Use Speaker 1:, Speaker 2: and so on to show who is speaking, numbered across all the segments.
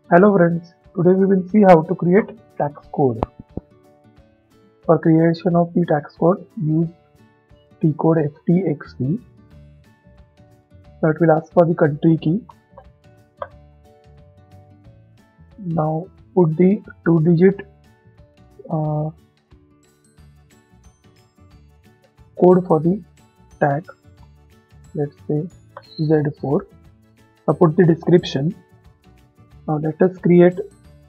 Speaker 1: Hello friends, today we will see how to create tax code. For creation of the tax code, use T code FTXT. Now it will ask for the country key. Now put the 2-digit code for the tag. Let's say Z4. Now put the description. Now let us create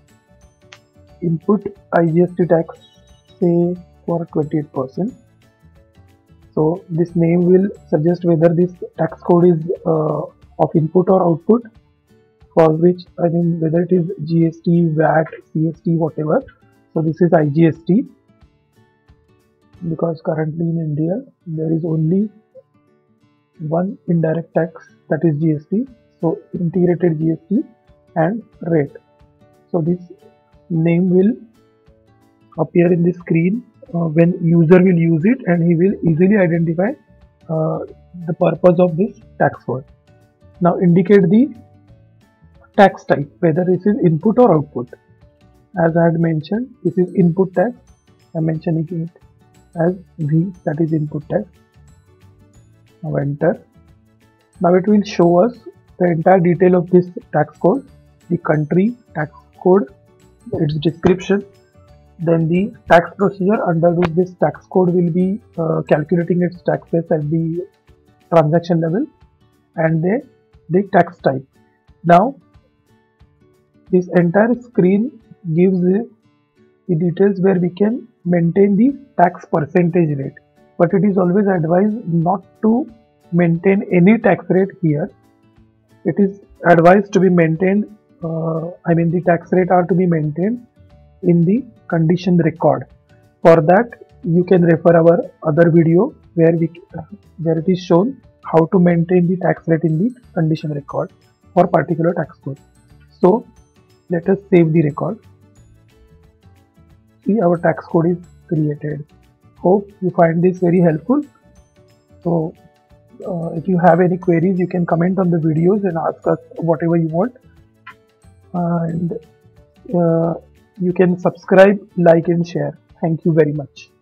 Speaker 1: input IGST tax, say for 28%. So this name will suggest whether this tax code is of input or output, for which whether it is GST, VAT, CST, whatever. So this is IGST, because currently in India there is only one indirect tax, that is GST. So integrated GST and rate. So this name will appear in the screen when user will use it, and he will easily identify the purpose of this tax code. Now indicate the tax type, whether this is input or output. As I had mentioned, this is input tax. I am mentioning it as V, that is input tax. Now enter. Now it will show us the entire detail of this tax code, the country, tax code, its description, then the tax procedure under which this tax code will be calculating its taxes at the transaction level, and the tax type. Now this entire screen gives the details where we can maintain the tax percentage rate, but it is always advised not to maintain any tax rate here. It is advised to be maintained, the tax rate are to be maintained in the condition record. For that you can refer our other video where it is shown how to maintain the tax rate in the condition record for particular tax code. So let us save the record. See, our tax code is created. Hope you find this very helpful. So if you have any queries, you can comment on the videos and ask us whatever you want, and you can subscribe, like and share. Thank you very much.